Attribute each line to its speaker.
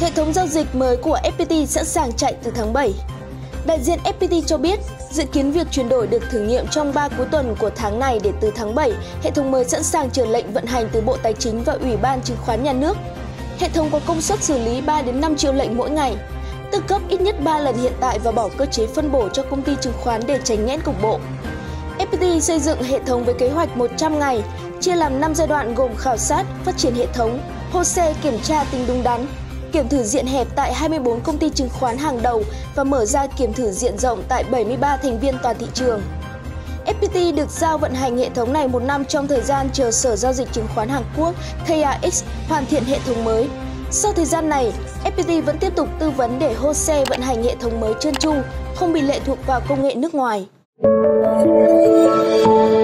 Speaker 1: Hệ thống giao dịch mới của FPT sẵn sàng chạy từ tháng 7. Đại diện FPT cho biết, dự kiến việc chuyển đổi được thử nghiệm trong 3 cuối tuần của tháng này để từ tháng 7, hệ thống mới sẵn sàng chờ lệnh vận hành từ Bộ Tài chính và Ủy ban Chứng khoán Nhà nước. Hệ thống có công suất xử lý 3 đến 5 triệu lệnh mỗi ngày, tương cấp ít nhất 3 lần hiện tại và bỏ cơ chế phân bổ cho công ty chứng khoán để tránh nghẽn cục bộ. FPT xây dựng hệ thống với kế hoạch 100 ngày, chia làm 5 giai đoạn gồm khảo sát, phát triển hệ thống, HOSE kiểm tra tính đúng đắn, kiểm thử diện hẹp tại 24 công ty chứng khoán hàng đầu và mở ra kiểm thử diện rộng tại 73 thành viên toàn thị trường. FPT được giao vận hành hệ thống này 1 năm trong thời gian chờ Sở Giao dịch Chứng khoán Hàn Quốc KAX hoàn thiện hệ thống mới. Sau thời gian này, FPT vẫn tiếp tục tư vấn để HOSE vận hành hệ thống mới trơn tru, không bị lệ thuộc vào công nghệ nước ngoài.